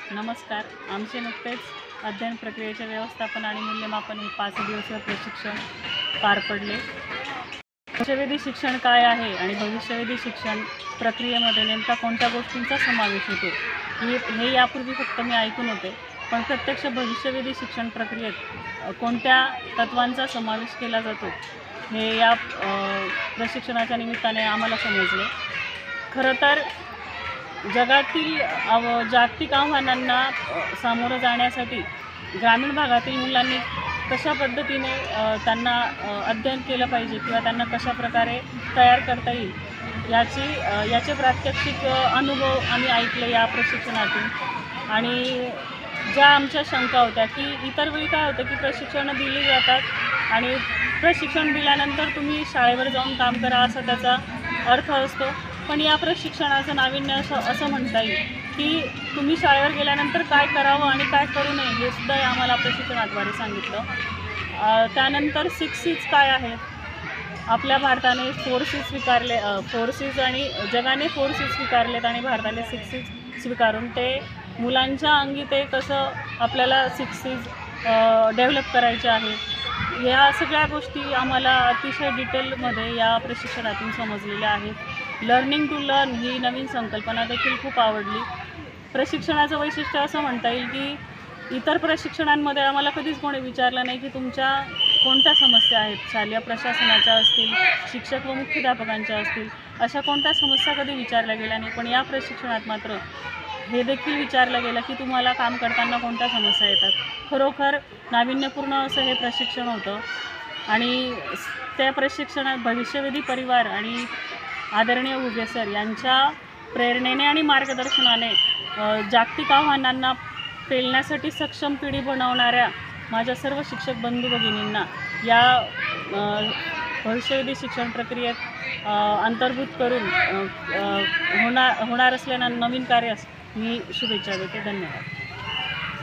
नमस्कार. आमचे नुकतेच अध्ययन प्रक्रियेचे व्यवस्थापन आणि मूल्यमापन हे 5 दिवसीय प्रशिक्षण पार पडले. भविष्यवेधी शिक्षण काय आहे आणि भविष्यवेधी शिक्षण प्रक्रियेमध्ये नेमका कोणत्या गोष्टींचा समावेश होतो हे यापूर्वी फक्त मी ऐकून होते, पण प्रत्यक्ष भविष्यवेधी शिक्षण प्रक्रियेत कोणत्या तत्वांचा समावेश केला जातो हे या प्रशिक्षणाच्या निमित्ताने आम्हाला समजले. खरं तर जगातील जागतिक आव्हानांना सामोरं जाण्यासाठी ग्रामीण भागातील मुलांनी कशा पद्धतीने त्यांना अध्ययन केलं पाहिजे किंवा त्यांना कशा प्रकारे तयार करता येईल याचे प्रात्यक्षिक अनुभव आम्ही ऐकले या प्रशिक्षणातून. आणि ज्या आमच्या शंका होत्या की इतर वेळी काय होतं की प्रशिक्षणं दिली जातात आणि प्रशिक्षण दिल्यानंतर तुम्ही शाळेवर जाऊन काम करा असा त्याचा अर्थ असतो, पण या प्रशिक्षणाचं नाविन्य असं म्हणता येईल की तुम्ही शाळेवर गेल्यानंतर काय करावं आणि काय करू नये हे सुद्धा आम्हाला प्रशिक्षणाद्वारे सांगितलं. त्यानंतर 6 Cs काय आहेत. आपल्या भारताने 4 Cs स्वीकारले, 4 Cs आणि जगाने 4 Cs स्वीकारलेत आणि भारताने 6 Cs स्वीकारून ते मुलांच्या अंगी ते कसं आपल्याला 6 Cs डेव्हलप करायचे आहेत. या सगळ्या गोष्टी आम्हाला अतिशय डिटेलमध्ये या प्रशिक्षणातून समजलेल्या आहेत. लर्निंग टू लर्न ही नवीन संकल्पना देखील खूप आवडली. प्रशिक्षणाचं वैशिष्ट्य असं म्हणता येईल की इतर प्रशिक्षणांमध्ये आम्हाला कधीच कोणी विचारलं नाही की तुमच्या कोणत्या समस्या आहेत, शालेय प्रशासनाच्या असतील, शिक्षक व मुख्याध्यापकांच्या असतील, अशा कोणत्या समस्या कधी विचारल्या गेल्या नाही. पण या प्रशिक्षणात मात्र हे देखील विचारलं गेलं की तुम्हाला काम करताना कोणत्या समस्या येतात. खरोखर नाविन्यपूर्ण असं हे प्रशिक्षण होतं आणि त्या प्रशिक्षणात भविष्यवेधी परिवार आणि आदरणीय उगे सर यांच्या प्रेरणेने आणि मार्गदर्शनाने जागतिक आव्हानांना पेलण्यासाठी सक्षम पिढी बनवणाऱ्या माझ्या सर्व शिक्षक बंधू भगिनींना या भविष्यवेधी शिक्षण प्रक्रियेत अंतर्भूत करून होणार असलेल्या नवीन कार्यास मी शुभेच्छा देते. धन्यवाद.